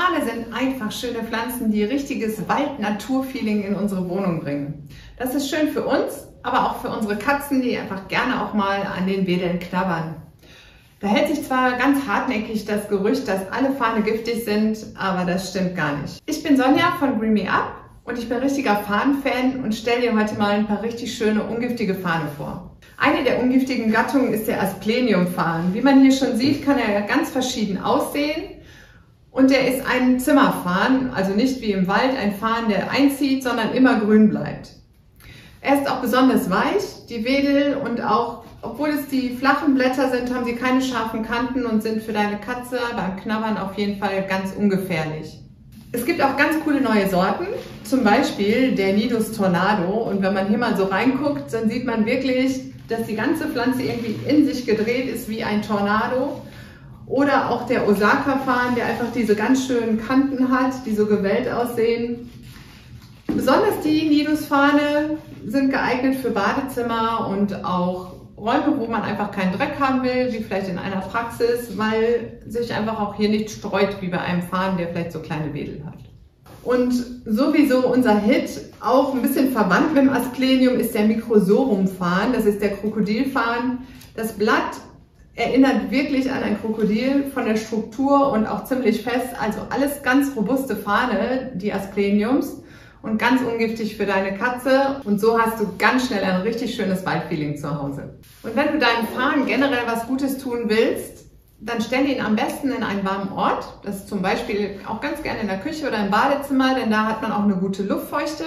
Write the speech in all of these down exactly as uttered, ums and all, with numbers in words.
Fahne sind einfach schöne Pflanzen, die richtiges Wald-Natur-Feeling in unsere Wohnung bringen. Das ist schön für uns, aber auch für unsere Katzen, die einfach gerne auch mal an den Wedeln knabbern. Da hält sich zwar ganz hartnäckig das Gerücht, dass alle Fahne giftig sind, aber das stimmt gar nicht. Ich bin Sonja von Green Me Up und ich bin richtiger Fahnen-Fan und stelle dir heute mal ein paar richtig schöne, ungiftige Fahne vor. Eine der ungiftigen Gattungen ist der Asplenium-Farn. Wie man hier schon sieht, kann er ganz verschieden aussehen. Und der ist ein Zimmerfarn, also nicht wie im Wald ein Farn, der einzieht, sondern immer grün bleibt. Er ist auch besonders weich, die Wedel, und auch, obwohl es die flachen Blätter sind, haben sie keine scharfen Kanten und sind für deine Katze beim Knabbern auf jeden Fall ganz ungefährlich. Es gibt auch ganz coole neue Sorten, zum Beispiel der Nidus Tornado. Und wenn man hier mal so reinguckt, dann sieht man wirklich, dass die ganze Pflanze irgendwie in sich gedreht ist wie ein Tornado. Oder auch der Osaka-Farn, der einfach diese ganz schönen Kanten hat, die so gewellt aussehen. Besonders die Nidus-Fahne sind geeignet für Badezimmer und auch Räume, wo man einfach keinen Dreck haben will, wie vielleicht in einer Praxis, weil sich einfach auch hier nicht streut, wie bei einem Farn, der vielleicht so kleine Wedel hat. Und sowieso unser Hit, auch ein bisschen verwandt mit dem Asplenium, ist der Microsorum-Farn. Das ist der Krokodilfarn. Das Blatt erinnert wirklich an ein Krokodil von der Struktur und auch ziemlich fest. Also alles ganz robuste Fahne, die Aspleniums, und ganz ungiftig für deine Katze. Und so hast du ganz schnell ein richtig schönes Waldfeeling zu Hause. Und wenn du deinem Farn generell was Gutes tun willst, dann stell ihn am besten in einen warmen Ort. Das ist zum Beispiel auch ganz gerne in der Küche oder im Badezimmer, denn da hat man auch eine gute Luftfeuchte.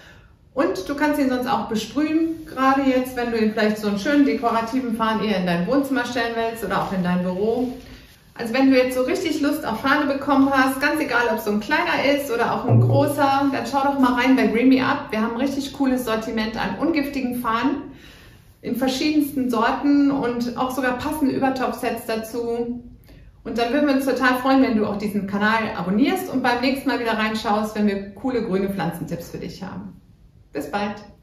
Und du kannst ihn sonst auch besprühen, gerade jetzt, wenn du ihn vielleicht so einen schönen dekorativen Farn eher in dein Wohnzimmer stellen willst oder auch in dein Büro. Also wenn du jetzt so richtig Lust auf Fahne bekommen hast, ganz egal, ob es so ein kleiner ist oder auch ein großer, dann schau doch mal rein bei Green Me Up. Wir haben ein richtig cooles Sortiment an ungiftigen Fahnen in verschiedensten Sorten und auch sogar passende Übertop-Sets dazu. Und dann würden wir uns total freuen, wenn du auch diesen Kanal abonnierst und beim nächsten Mal wieder reinschaust, wenn wir coole grüne Pflanzentipps für dich haben. Bis bald!